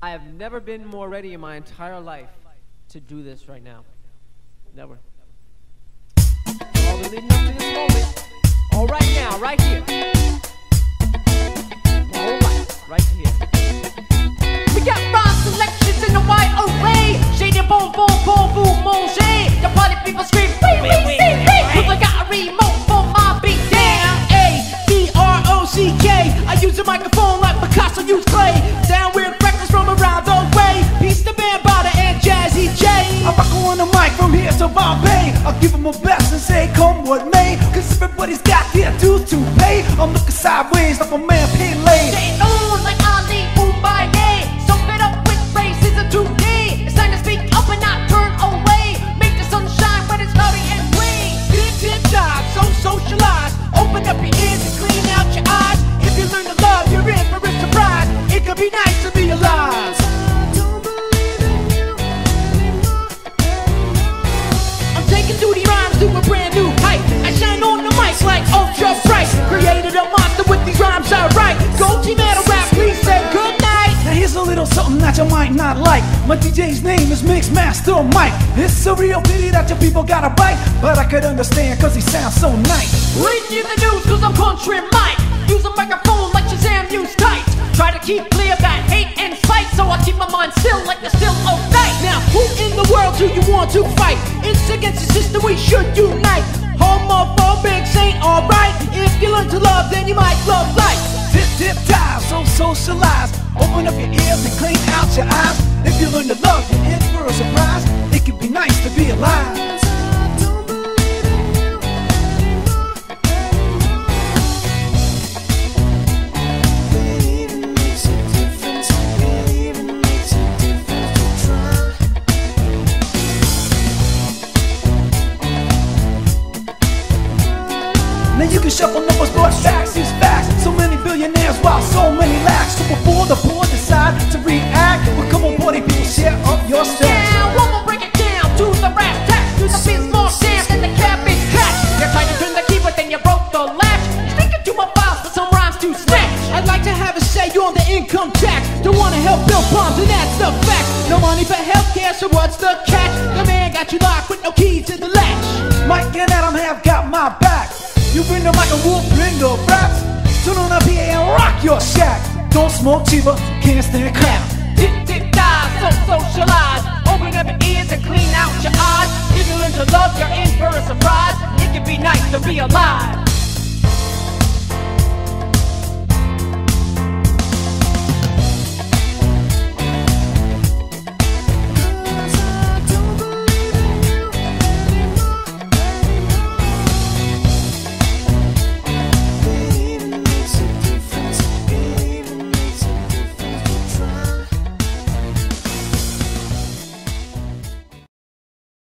I have never been more ready in my entire life to do this right now. Never. All the leading up to this moment. All right now, right here. All right here. We got rhyme selections in a wide array. Shady boom, boom, boom, boom, manger. The party people scream, wait. Cause I got a remote for my beat. Damn, A-D-R-O-C-K. I use a microphone like Picasso used clay. Down with records from around the way. Peace to Band Bada and Jazzy J. I rock on the mic from here to Bombay. I'll give them my best and say come what may. Cause everybody's got their dues to pay. I'm looking sideways like a man Pele. Getting on like Ali Boumbaye. So fed up with racism today. It's time to speak up and not turn away. Make the sun shine when it's cloudy and gray. Tip dive, so socialize. Open up your ears and clean out your eyes. If you learn to love, you're in for a surprise. It could be nice to be alive. I'm taking duty rhymes to a brand new height. I shine on the mic like ultra bright. Created a monster with these rhymes I write. Gold Metal Rap, please say good night. Now here's a little something that you might not like. My DJ's name is Mixmaster Mike. It's a real pity that your people got a bite, but I could understand cause he sounds so nice. Read you the news cause I'm country Mike. Use a microphone like Shazam use tight. Try to keep clear that hate and spite, so I keep my mind still like the still of night. Now who in the world do you want to fight? It's against the system, we should unite. Homophobics ain't alright. If you learn to love, then you might love life. Tip dive, so socialize. Open up your ears and clean out your eyes. If you learn to love, you're in for a surprise. It could be nice to be alive. Now you can shuffle numbers, but facts is facts. So many billionaires while so many lacks. So before the poor decide to react, well, come on, party people, share up your stacks. Now one will break it down to the brass tacks. To the beats more jam than the cabbage patch. You're trying to turn the key, but then you broke the latch. Sticking to my files for some rhymes to snatch. I'd like to have a say on the income tax. Don't wanna help build bombs, and that's the fact. No money for healthcare, so what's the catch? The man got you locked with no key to the latch. Mike and Adam have got my back. You bring the mic and we'll bring the raps. Turn on the PA and rock your shack. Don't smoke cheaper, can't stand crap. Tip dive, so socialize. Open up your ears and clean out your eyes. If you learn to love, you're in for a surprise. It can be nice to be alive.